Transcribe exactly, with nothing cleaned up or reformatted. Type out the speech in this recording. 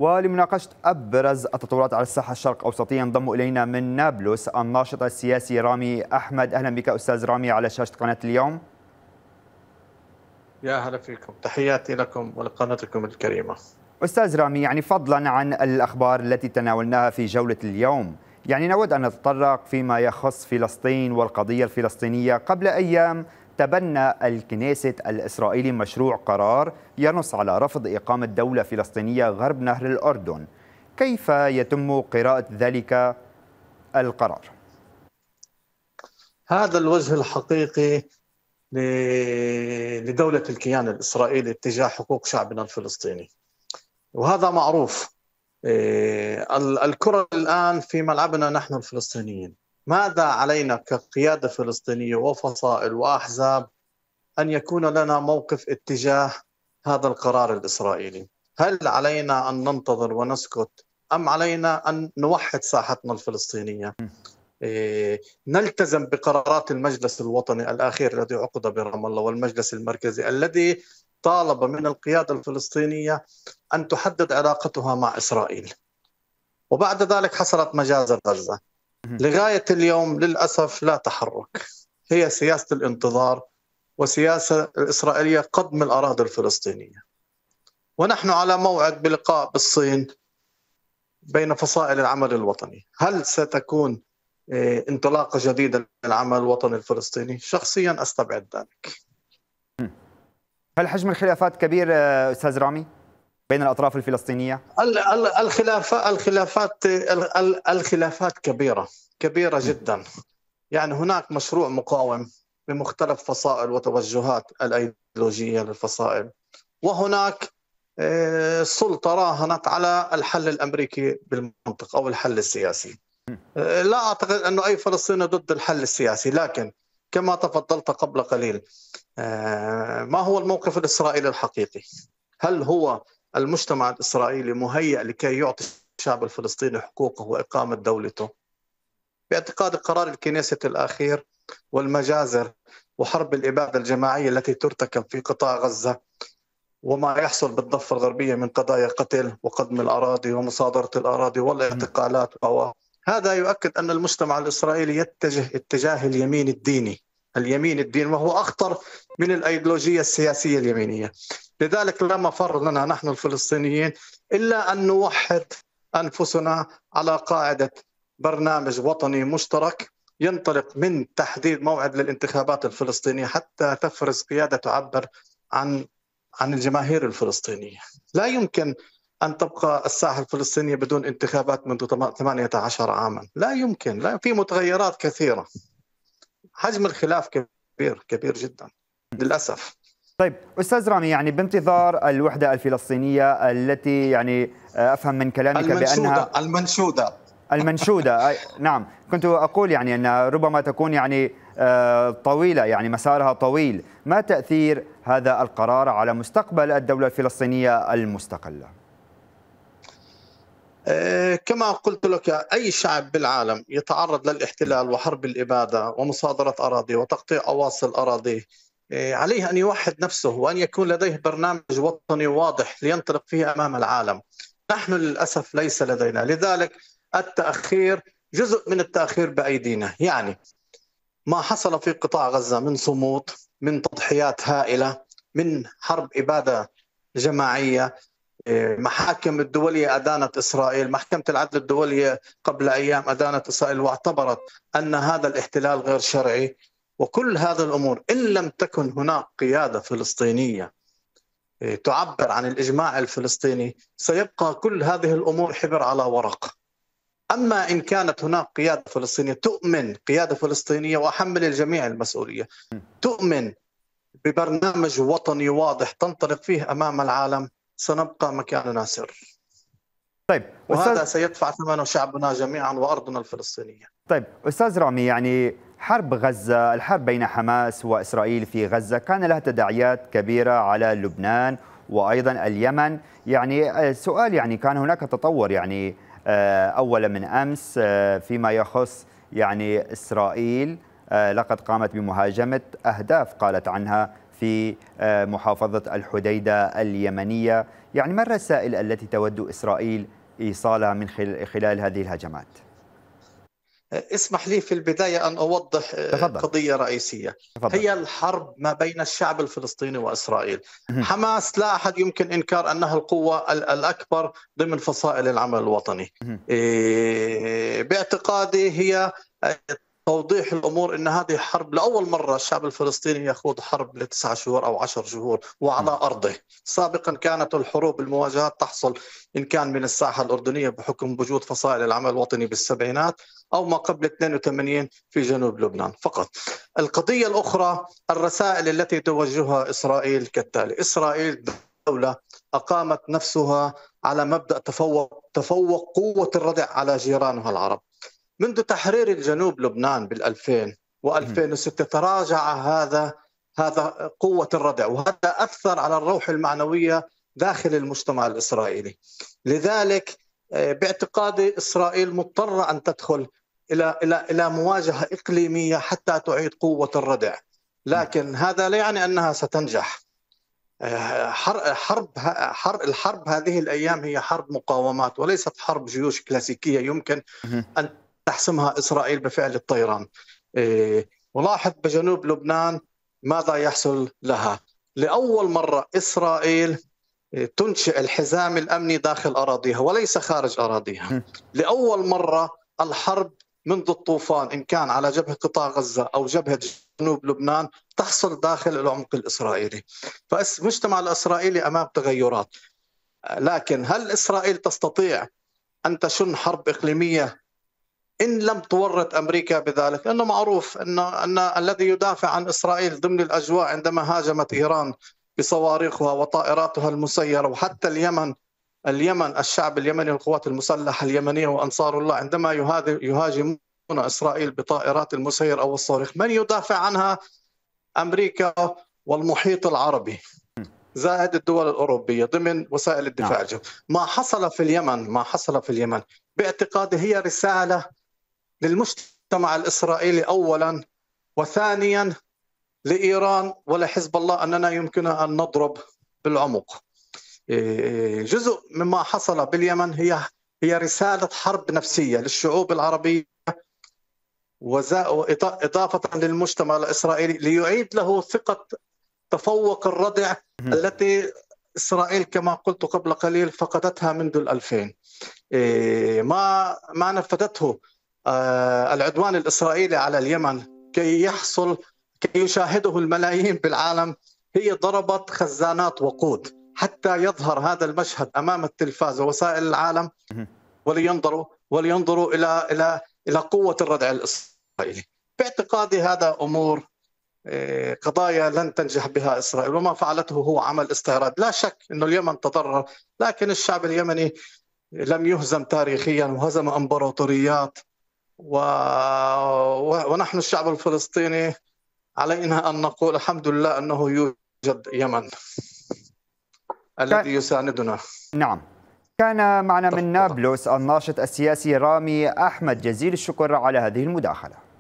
ولمناقشة أبرز التطورات على الساحة الشرق أوسطية ينضم إلينا من نابلس الناشط السياسي رامي أحمد. أهلا بك أستاذ رامي على شاشة قناة اليوم. يا هلا فيكم، تحياتي لكم ولقناتكم الكريمة. أستاذ رامي، يعني فضلا عن الأخبار التي تناولناها في جولة اليوم، يعني نود أن نتطرق فيما يخص فلسطين والقضية الفلسطينية. قبل أيام تبنى الكنيست الإسرائيلي مشروع قرار ينص على رفض إقامة دولة فلسطينية غرب نهر الأردن. كيف يتم قراءة ذلك القرار؟ هذا الوجه الحقيقي لدولة الكيان الإسرائيلي اتجاه حقوق شعبنا الفلسطيني، وهذا معروف. الكرة الآن في ملعبنا نحن الفلسطينيين. ماذا علينا كقيادة فلسطينية وفصائل وأحزاب أن يكون لنا موقف اتجاه هذا القرار الإسرائيلي؟ هل علينا أن ننتظر ونسكت أم علينا أن نوحد ساحتنا الفلسطينية؟ نلتزم بقرارات المجلس الوطني الأخير الذي عقد برام الله والمجلس المركزي الذي طالب من القيادة الفلسطينية أن تحدد علاقتها مع إسرائيل، وبعد ذلك حصلت مجازر غزة. لغاية اليوم للأسف لا تحرك، هي سياسة الانتظار وسياسة الإسرائيلية قدم الأراضي الفلسطينية. ونحن على موعد بلقاء بالصين بين فصائل العمل الوطني. هل ستكون انطلاقة جديدة للعمل الوطني الفلسطيني؟ شخصيا أستبعد ذلك. هل حجم الخلافات كبير أستاذ رامي بين الأطراف الفلسطينية؟ الخلافات الخلافات الخلافات كبيرة كبيرة جدا. يعني هناك مشروع مقاوم بمختلف فصائل وتوجهات الأيديولوجية للفصائل، وهناك سلطة راهنت على الحل الأمريكي بالمنطقة أو الحل السياسي. لا أعتقد أنه أي فلسطيني ضد الحل السياسي، لكن كما تفضلت قبل قليل، ما هو الموقف الإسرائيلي الحقيقي؟ هل هو المجتمع الإسرائيلي مهيأ لكي يعطي الشعب الفلسطيني حقوقه وإقامة دولته؟ باعتقاد قرار الكنيست الأخير والمجازر وحرب الإبادة الجماعية التي ترتكب في قطاع غزة وما يحصل بالضفة الغربية من قضايا قتل وقدم الأراضي ومصادرة الأراضي والاعتقالات، هذا يؤكد أن المجتمع الإسرائيلي يتجه اتجاه اليمين الديني اليمين الديني وهو أخطر من الأيديولوجية السياسية اليمينية. لذلك لا مفر لنا نحن الفلسطينيين إلا أن نوحد أنفسنا على قاعدة برنامج وطني مشترك ينطلق من تحديد موعد للانتخابات الفلسطينية حتى تفرز قيادة تعبر عن عن الجماهير الفلسطينية. لا يمكن أن تبقى الساحة الفلسطينية بدون انتخابات منذ ثمانية عشر عاما، لا يمكن. لا، في متغيرات كثيرة. حجم الخلاف كبير كبير جدا للأسف. طيب أستاذ رامي، يعني بانتظار الوحدة الفلسطينية التي يعني أفهم من كلامك المنشودة بأنها المنشودة المنشودة نعم، كنت أقول يعني أن ربما تكون يعني طويلة، يعني مسارها طويل. ما تأثير هذا القرار على مستقبل الدولة الفلسطينية المستقلة؟ كما قلت لك، أي شعب بالعالم يتعرض للاحتلال وحرب الإبادة ومصادرة أراضي وتقطيع أواصر أراضي عليه أن يوحد نفسه وأن يكون لديه برنامج وطني واضح لينطلق فيه أمام العالم. نحن للأسف ليس لدينا، لذلك التأخير جزء من التأخير بأيدينا. يعني ما حصل في قطاع غزة من صمود، من تضحيات هائلة، من حرب إبادة جماعية. محاكم الدولية أدانت إسرائيل، محكمة العدل الدولية قبل أيام أدانت إسرائيل واعتبرت أن هذا الاحتلال غير شرعي. وكل هذه الأمور إن لم تكن هناك قيادة فلسطينية تعبر عن الإجماع الفلسطيني سيبقى كل هذه الأمور حبر على ورق. أما إن كانت هناك قيادة فلسطينية تؤمن، قيادة فلسطينية وأحمل الجميع المسؤولية، تؤمن ببرنامج وطني واضح تنطلق فيه أمام العالم، سنبقى مكاننا سر. طيب وهذا سيدفع ثمنه شعبنا جميعا وأرضنا الفلسطينية. طيب أستاذ رامي، يعني حرب غزة، الحرب بين حماس وإسرائيل في غزة كان لها تداعيات كبيرة على لبنان وأيضا اليمن. يعني السؤال، يعني كان هناك تطور يعني أول من أمس فيما يخص يعني إسرائيل لقد قامت بمهاجمة أهداف قالت عنها في محافظة الحديدة اليمنية. يعني ما الرسائل التي تود إسرائيل إيصالها من خلال هذه الهجمات؟ اسمح لي في البداية أن أوضح تفضل. قضية رئيسية. تفضل. هي الحرب ما بين الشعب الفلسطيني وإسرائيل. حماس لا أحد يمكن إنكار أنها القوة الأكبر ضمن فصائل العمل الوطني. باعتقادي هي توضيح الأمور أن هذه حرب لأول مرة الشعب الفلسطيني يخوض حرب لتسعة شهور أو عشر شهور وعلى أرضه. سابقا كانت الحروب المواجهات تحصل إن كان من الساحة الأردنية بحكم وجود فصائل العمل الوطني بالسبعينات أو ما قبل اثنين وثمانين في جنوب لبنان فقط. القضية الأخرى الرسائل التي توجهها إسرائيل كالتالي. إسرائيل دولة أقامت نفسها على مبدأ تفوق تفوق قوة الردع على جيرانها العرب. منذ تحرير الجنوب لبنان بالألفين وألفين وستة تراجع هذا هذا قوة الردع، وهذا أثر على الروح المعنوية داخل المجتمع الإسرائيلي. لذلك باعتقادي إسرائيل مضطرة أن تدخل إلى إلى إلى مواجهة إقليمية حتى تعيد قوة الردع، لكن هذا لا يعني أنها ستنجح. حرب حرب الحرب هذه الأيام هي حرب مقاومات وليست حرب جيوش كلاسيكية يمكن أن تحسمها إسرائيل بفعل الطيران. ولاحظ بجنوب لبنان ماذا يحصل لها. لأول مرة إسرائيل تنشئ الحزام الأمني داخل أراضيها وليس خارج أراضيها. لأول مرة الحرب منذ الطوفان إن كان على جبهة قطاع غزة أو جبهة جنوب لبنان تحصل داخل العمق الإسرائيلي. فالمجتمع الإسرائيلي أمام تغيرات، لكن هل إسرائيل تستطيع أن تشن حرب إقليمية إن لم تورط أمريكا بذلك؟ لأنه معروف أن, أن الذي يدافع عن إسرائيل ضمن الأجواء عندما هاجمت إيران بصواريخها وطائراتها المسيرة، وحتى اليمن اليمن الشعب اليمني والقوات المسلحة اليمنية وأنصار الله عندما يهاجمون إسرائيل بطائرات المسير أو الصواريخ، من يدافع عنها؟ أمريكا والمحيط العربي زائد الدول الأوروبية ضمن وسائل الدفاع الجوي. ما حصل في اليمن ما حصل في اليمن باعتقادي هي رسالة للمجتمع الإسرائيلي أولا، وثانيا لإيران ولحزب الله أننا يمكننا أن نضرب بالعمق. جزء مما حصل باليمن هي هي رسالة حرب نفسية للشعوب العربية وإضافة للمجتمع الإسرائيلي ليعيد له ثقة تفوق الردع التي إسرائيل كما قلت قبل قليل فقدتها منذ الألفين. ما ما نفذته العدوان الإسرائيلي على اليمن كي يحصل كي يشاهده الملايين بالعالم هي ضربت خزانات وقود حتى يظهر هذا المشهد أمام التلفاز ووسائل العالم ولينظروا ولينظروا إلى إلى إلى قوة الردع الإسرائيلي. باعتقادي هذا أمور قضايا لن تنجح بها إسرائيل، وما فعلته هو عمل استعراض. لا شك أن اليمن تضرر، لكن الشعب اليمني لم يهزم تاريخيا وهزم امبراطوريات، و... ونحن الشعب الفلسطيني علينا أن نقول الحمد لله أنه يوجد يمن الذي يساندنا. نعم. كان معنا من نابلس الناشط السياسي رامي أحمد، جزيل الشكر على هذه المداخلة.